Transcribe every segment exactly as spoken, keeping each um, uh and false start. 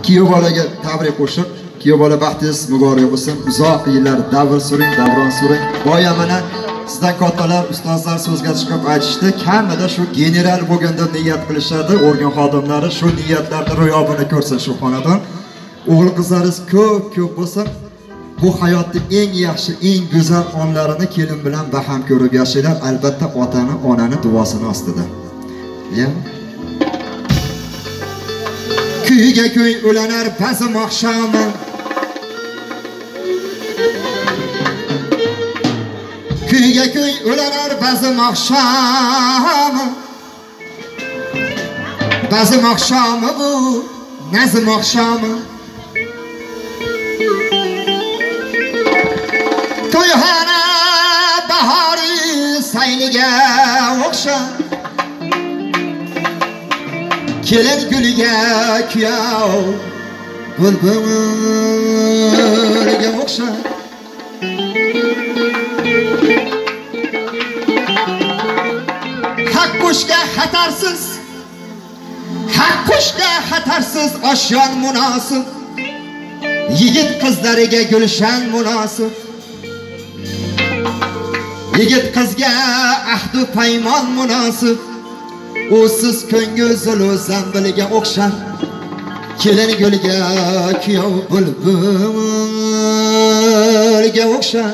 kuyov bolaga tabrik qo'shib, kuyov bola baxtingiz muborak bo'lsin. Uzoq yillar davr suring, davron suring. Boya mana sizdan kattalar, ustozlar so'zga chiqib aytishdi, kamida shu general bo'lganda niyat qilishadi, organ xodimlari shu niyatlarni ro'yobini ko'rsin shu xonadon. O'g'il qizlaringiz ko'p ko'p bo'lsa, bu hayotning eng yaxshi, eng go'zal onlarini kelin bilan baham ko'rib yashaylar, albatta otani, onani duosini ostida. Ya. Kuyga kuy ulanar ba'zi oqshomi. Kuyga kuy ulanar ba'zi oqshomi. Ba'zi oqshomi bu, nazm oqshomi. To'yxona bahori sayliga o'xshar. Kelin guliga kuyov bulbulga o'xshar. Haq qo'shga xatarsiz, haq qo'shga xatarsiz oshyon munosib. Yigit qizlariga gulshan munosib. Yigit qizga ahdu paymon munosib. Usiz ko'ngil zilu zambiliga o'xshar. Kelin guliga kuyov bulbulga o'xshar.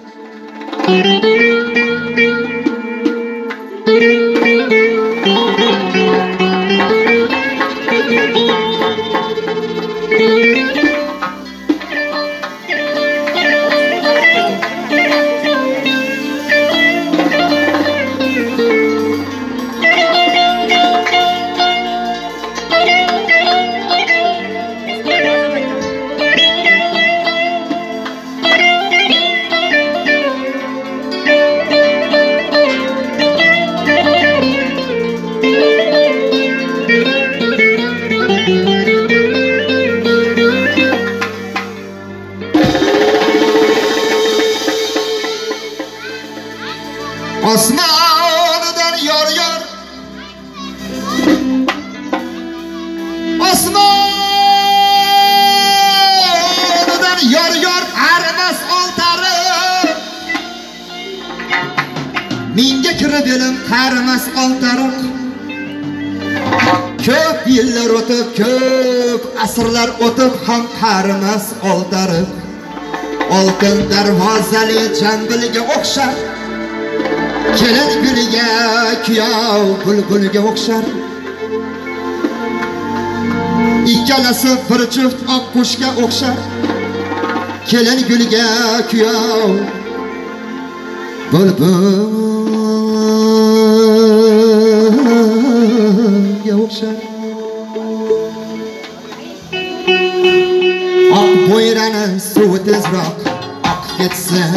Osmonidan yor yor, osmonidan yor yor arimas oltari. Menga kirib elim qarimas oltariq. Ko'p yillar o'tib, ko'p asrlar o'tib ham qarimas oltariq. Oltin darvozali jambiliga o'xshar. Kelin guliga kuyov bulbulga o'xshar. Ikkalasi bir juft oq qushga o'xshar. Kelin guliga kuyov bulbulga o'xshar. Oq bo'yrani suvi tezroq oq ketsin.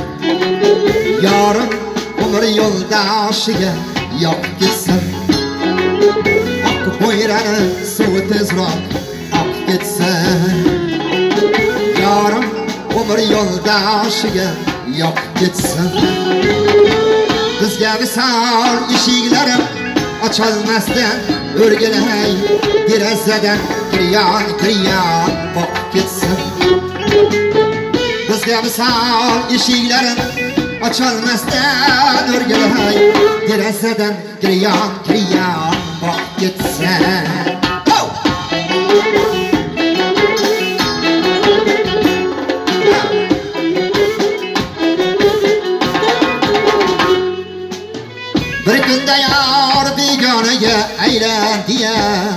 Yorim umr yo'ldoshiga yoqib ketsin. Oq bo'yrani suvi tezroq oqib ketsin. Yorim umr yo'ldoshiga yoqib ketsin. Bizga visol eshiklarim ocholmasdan o'rgilay, derazadan kiryon kiryon boqib ketsin. Bizga visol eshiklarim ocholmasdan o'rgilay, derazadan kiryon kiryon boqib ketsin. Bir kunda yor begonaga aylandi-ya,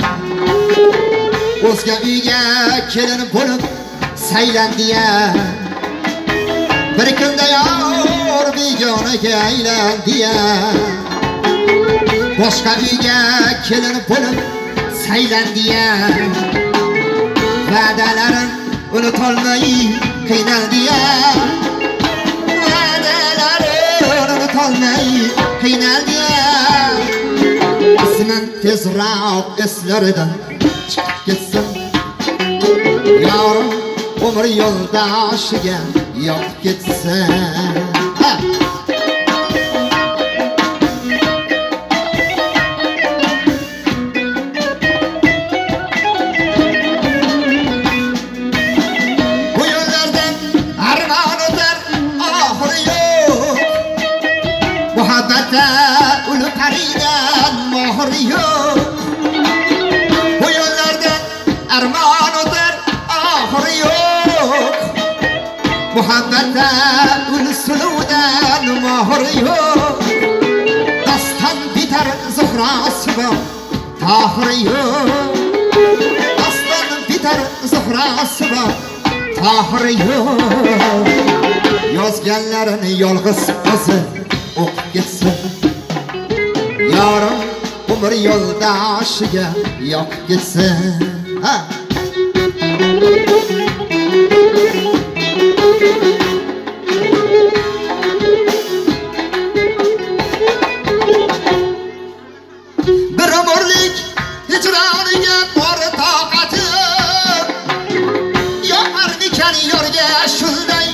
o'zga uyga kelin bo'lib saylandi-ya. Bir kunda yor begonaga aylandi-ya, boshqa uyga kelin bo'lib saylandi-ya. Va'dalarim unutolmay qiynaldi-ya, va'dalarim unutolmay qiynaldi-ya. Ismin tezroq eslaridan chiqib ketsin. Yorim umr yo'ldoshiga yoqib ketsin. Muhabbatda ulu paridan mohir yo'q. Bu yo'llardan armon o'tar oxiri yo'q. Muhabbatda ulu suluvdan mohir yo'q. Dastan bitar zuhrasi bor tahiri yo'q. Dastan bitar zuhrasi bor tahiri yo'q. Yozganlarini yolg'iz o'zi o'qib ketsin. Yorim umr yo'ldoshiga yoqib ketsin. Ha. Bir umrlik hijroniga bor toqatim. Yo'qarmikan yo'rga shunday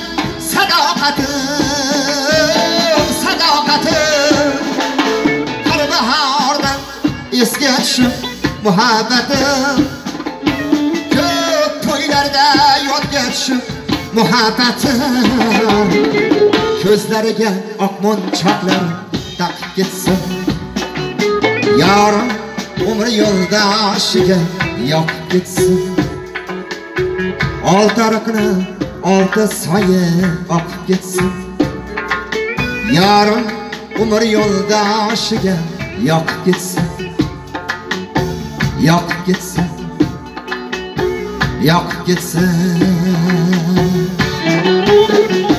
sadoqatim, sadoqatim. Har bahordan esga tushib muhabbatim. Ko'p to'ylarda yodga tushib muhabbatim. Ko'zlariga oq monchoqlar taqib ketsin. Yorim umr yo'ldoshiga yoqib ketsin. Oltariqni olti soya oqib ketsin. Yorim umr yo'ldoshiga yoqib ketsin. Yoqib ketsin. Yoqib ketsin.